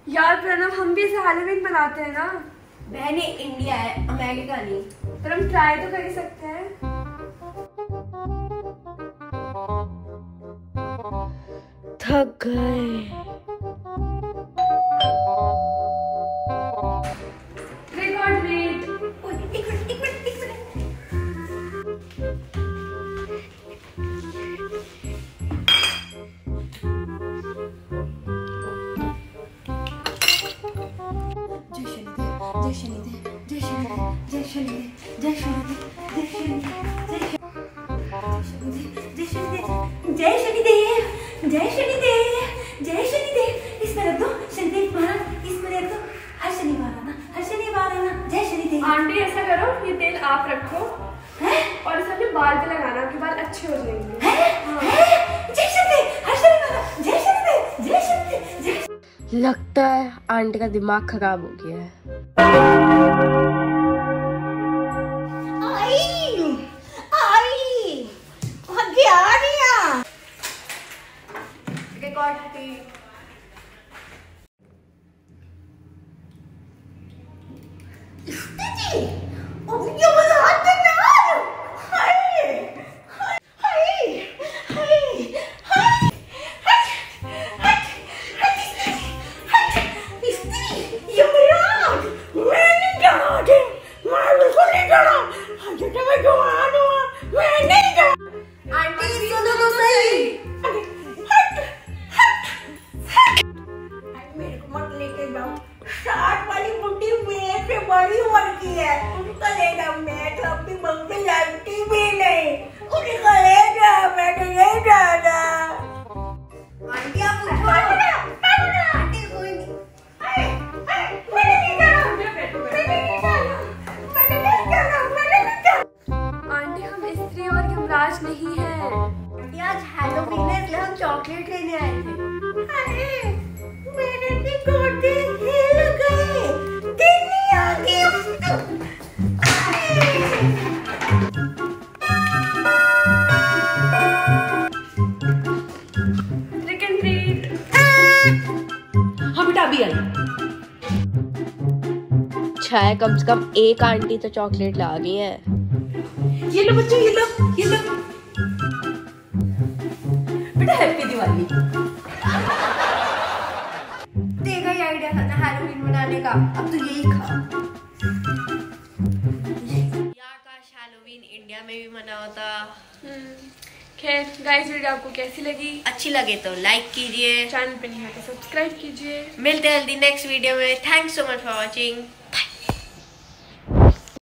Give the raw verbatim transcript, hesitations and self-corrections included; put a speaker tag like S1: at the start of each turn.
S1: यार प्रणव, हम भी इसे हैलोवीन मनाते हैं ना।
S2: बहने इंडिया है, अमेरिका नहीं।
S1: पर हम ट्राई तो कर ही सकते हैं।
S2: थक गए।
S1: Record rate.
S2: एक मिनट एक मिनट एक मिनट। जय शनिदेव, जय शनिदेव, जय शनिदेव, जय शनिदेव, जय शनिदेव, जय शनिदेव, जय शनिदेव, जय शनिदेव, जय शनिदेव। इसमें रख दो शनिदेव महाराज, इसमें रख दो। हर शनिवार आना, हर शनिवार आना, जय शनिदेव।
S1: आंटी ऐसा करो, ये तेल आप रखो और इसे अपने बाल पे लगाना, आपके बाल अच्छे हो जाएंगे।
S2: जय शनिदेव, हर शनिवार, जय शनिदेव, जय शनिदेव, जय। लगता है आंटी का दिमाग खराब हो गया है। आई, आई, भाग्य आ गया।
S1: रिकॉर्ड थी।
S2: बड़ी उम्र की है, उसका लेगा मैं तो अपनी मम्मी जानती भी नहीं, उसका लेगा मैं तो नहीं जाना। आंटी आप पूछो आंटी कोई नहीं। अरे अरे मैंने नहीं जाना, मैंने नहीं जाना, मैंने नहीं जाना, मैंने नहीं जाना।
S1: आंटी हम स्त्री और यमराज नहीं हैं।
S2: आंटी आज हैलोवीन है, इसलिए हम चॉकलेट लेने आए थे। अरे मेरे भी गोटे हिल गए, दिल्ली आ गई। छाया कम से कम एक आंटी तो चॉकलेट ला गई है।
S1: ये लो बच्चों, ये लो, ये लो।
S2: बेटा हैप्पी दिवाली। तेरा ही आइडिया था ना हैलोवीन मनाने का, अब तो यही खा। यार काश हैलोवीन इंडिया में भी मना होता।
S1: खैर गाइस, वीडियो आपको कैसी लगी?
S2: अच्छी लगे तो लाइक कीजिए,
S1: चैनल पे नहीं है तो सब्सक्राइब कीजिए।
S2: मिलते हैं जल्दी नेक्स्ट वीडियो में। Thanks so much for watching.